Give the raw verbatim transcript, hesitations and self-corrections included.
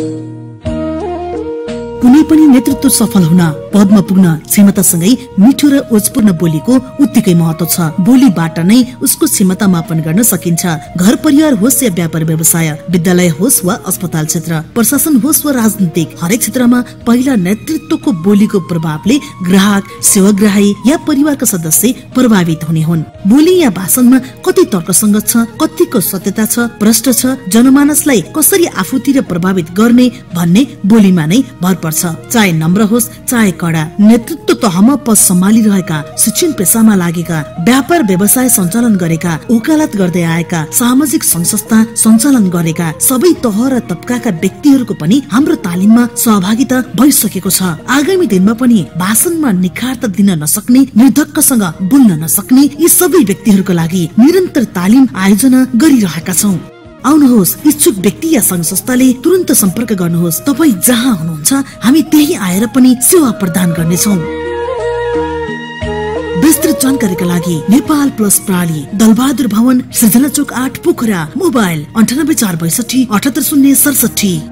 कुनै पनि नेतृत्व सफल हुन पदमा पुग्न क्षमतासँगै मिठो र ओजपूर्ण बोलीको उत्तिकै महत्व छ। बोलीबाट नै उसको क्षमता मापन गर्न सकिन्छ। घर परिवार होस् या व्यापार व्यवसाय, विद्यालय होस् वा अस्पताल क्षेत्र, प्रशासन होस् वा राजनीतिक, हरेक क्षेत्रमा पहिला नेतृत्वको बोलीको प्रभावले ग्राहक, सेवाग्राही या परिवारका सदस्य प्रभावित हुने हुन्। बोली या भाषणमा कति तर्कसङ्गत छ, कतिको सत्यता छ, प्रष्ट छ, जनमानसलाई कसरी आफूतिर प्रभावित गर्ने भन्ने बोलीमा नै भर पर्छ। चाहे नम्र होस् चाहे कडा, नेतृत्व तहमा पद सम्हालिरहेका, शिक्षण पेसामा लागेका, व्यापार व्यवसाय सञ्चालन गरेका, वकालत गर्दै आएका, सामाजिक संघ संस्था सञ्चालन गरेका सबै तह र तबकाका व्यक्तिहरूको पनि हाम्रो तालिममा सहभागिता भइसकेको छ। आगामी दिनमा पनि भाषणमा निखारता दिन नसक्ने, निर्धक्कसँग बोल्न नसक्ने यी सबै व्यक्तिहरूको लागि निरन्तर तालिम आयोजना गरिरहेका छौं। आउनुहोस्, इच्छुक व्यक्ति या संघ संस्थाले तुरन्त सम्पर्क गर्नुहोस्। तपाईँ जहाँ हुनुहुन्छ हामी त्यही आएर पनि सेवा प्रदान गर्नेछौँ। विस्तृत जानकारीका लागि नेपाल प्लस प्रणाली, दलबहादुर भवन, सृजना चोक आठ, पोखरा। मोबाइल अन्ठानब्बे चार बैसठी अठहत्तर शून्य सडसठी।